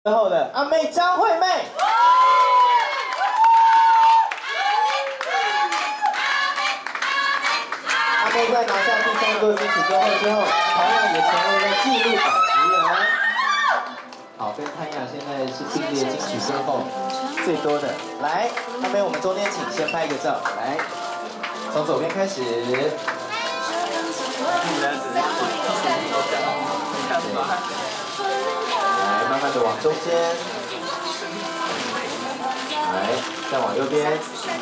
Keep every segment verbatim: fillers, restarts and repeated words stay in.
之后的阿妹张惠妹。阿妹在拿下第三座金曲歌后之后，同样也成为了纪录保持人。好，跟潘雅现在是并列金曲歌后最多的。来，阿妹，我们中间请先拍一个照。来，从左边开始。 来，慢慢的往中间，来，再往右边，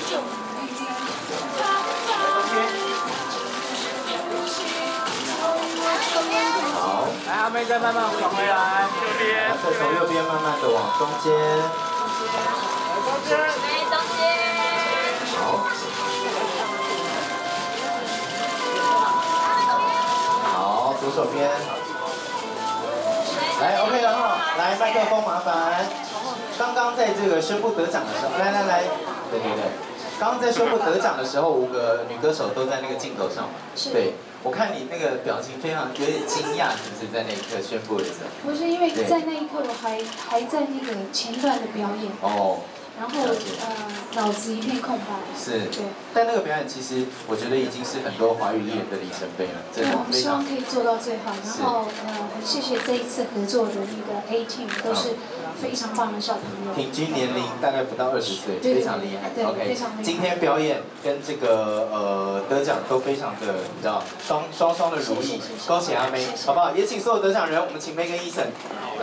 好， 来，阿妹再慢慢往回来，右边， 再从右边慢慢的往中间， 中间， 来中间， 好，好，左手边。 来 ，OK 了哈，来麦克风麻烦。刚刚在这个宣布得奖的时候，来来来，对对对，刚刚在宣布得奖的时候，五个女歌手都在那个镜头上嘛。对，我看你那个表情非常有点惊讶，是不是在那一刻宣布的时候？ 不是，因为在那一刻我还还在那个前段的表演。哦。 然后呃，脑子一片空白。是。对。 但那个表演其实我觉得已经是很多华语艺人的里程碑了，真的。 对，我们希望可以做到最好。然后呃，很谢谢这一次合作的那个 A Team， 都是非常棒的小朋友。 平均年龄大概不到二十岁，非常厉害。 对， OK， 非常厉害。 今天表演跟这个呃得奖都非常的，你知道，双双双的如意，恭喜阿妹，好不好？也请所有得奖人，我们请妹跟伊森。